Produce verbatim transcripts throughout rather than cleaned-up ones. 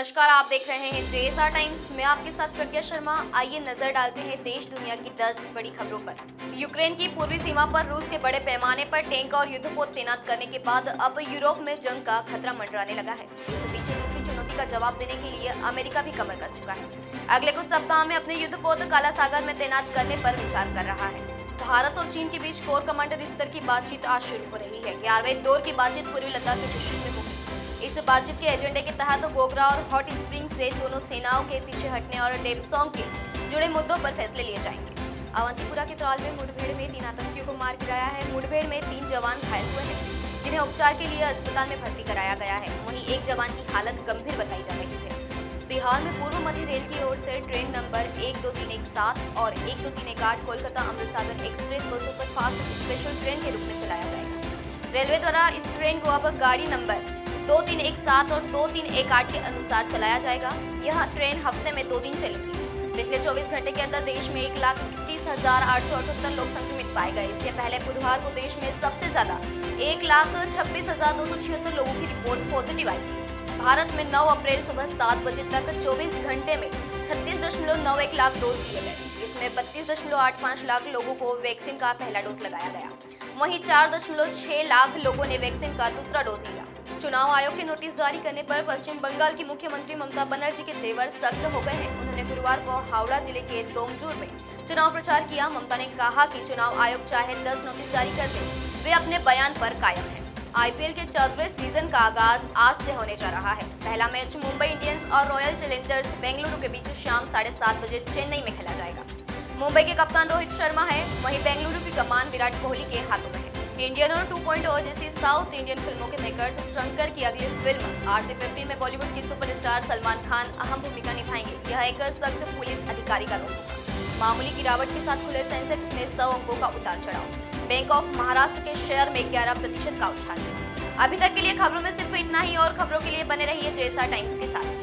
नमस्कार, आप देख रहे हैं जेएसआर टाइम्स। मैं आपके साथ प्रज्ञा शर्मा। आइए नजर डालते हैं देश दुनिया की दस बड़ी खबरों पर। यूक्रेन की पूर्वी सीमा पर रूस के बड़े पैमाने पर टैंक और युद्धपोत तैनात करने के बाद अब यूरोप में जंग का खतरा मंडराने लगा है। इस बीच रूसी चुनौती का जवाब देने के लिए अमेरिका भी कमर कस चुका है। अगले कुछ सप्ताह में अपने युद्धपोत काला सागर में तैनात करने पर विचार कर रहा है। भारत और चीन के बीच कोर कमांडर स्तर की बातचीत आज शुरू हो रही है। ग्यारहवें दौर की बातचीत पूर्वी लद्दाख के जश्न में होगी। इस बातचीत के एजेंडे के तहत गोगरा और हॉट स्प्रिंग से दोनों सेनाओं के पीछे हटने और डेपसोंग के जुड़े मुद्दों पर फैसले लिए जाएंगे। अवंतीपुरा के त्राल में मुठभेड़ में तीन आतंकियों को मार गिराया है। मुठभेड़ में तीन जवान घायल हुए हैं, जिन्हें उपचार के लिए अस्पताल में भर्ती कराया गया है। वहीं एक जवान की हालत गंभीर बताई जा रही है। बिहार में पूर्व मध्य रेल की ओर से ट्रेन नंबर एक दो तीन एक सात और एक दो तीन एक आठ कोलकाता अमृतसर एक्सप्रेस को सुपरफास्ट स्पेशल ट्रेन के रूप में चलाया जाएगा। रेलवे द्वारा इस ट्रेन को अब गाड़ी नंबर दो तीन एक सात और दो तीन एक आठ के अनुसार चलाया जाएगा। यह ट्रेन हफ्ते में दो दिन चलेगी। पिछले चौबीस घंटे के अंदर देश में एक लाख इकतीस हजार आठ सौ अठहत्तर लोग संक्रमित पाए गए। इससे पहले बुधवार को देश में सबसे ज्यादा एक लाख छब्बीस हजार दो सौ छिहत्तर लोगों की रिपोर्ट पॉजिटिव आई। भारत में नौ अप्रैल सुबह सात बजे तक चौबीस घंटे में छत्तीस दशमलव नौ एक लाख डोज दिए गए। इसमें बत्तीस दशमलव आठ पाँच लाख लोगों को वैक्सीन का पहला डोज लगाया गया। वहीं चार दशमलव छह लाख लोगों ने वैक्सीन का दूसरा डोज लिया। चुनाव आयोग के नोटिस जारी करने पर पश्चिम बंगाल की मुख्यमंत्री ममता बनर्जी के तेवर सख्त हो गए हैं। उन्होंने गुरुवार को हावड़ा जिले के दोमजूर में चुनाव प्रचार किया। ममता ने कहा कि चुनाव आयोग चाहे दस नोटिस जारी कर दे, वे अपने बयान पर कायम है। आईपीएल के चौदहवें सीजन का आगाज आज से होने जा रहा है। पहला मैच मुंबई इंडियंस और रॉयल चैलेंजर्स बेंगलुरु के बीच शाम साढ़े सात बजे चेन्नई में खेला जाएगा। मुंबई के कप्तान रोहित शर्मा है, वहीं बेंगलुरु की कमान विराट कोहली के हाथों में है। इंडियन और टू पॉइंट ओ जैसी साउथ इंडियन फिल्मों के मेकर्स शंकर की अगली फिल्म आर सी फिफ्टीन में बॉलीवुड की सुपरस्टार सलमान खान अहम भूमिका निभाएंगे। यह एक सख्त पुलिस अधिकारी का रोल होगा। मामूली गिरावट के साथ खुले सेंसेक्स में सौ अंकों का उतार चढ़ाव। बैंक ऑफ महाराष्ट्र के शेयर में ग्यारह प्रतिशत का उछाल। अभी तक के लिए खबरों में सिर्फ इतना ही, और खबरों के लिए बने रहिए जेएसआर टाइम्स के साथ।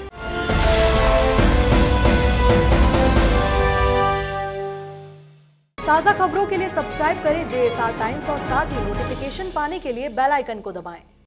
ताज़ा खबरों के लिए सब्सक्राइब करें जेएसआर टाइम्स और साथ ही नोटिफिकेशन पाने के लिए बेल आइकन को दबाएं।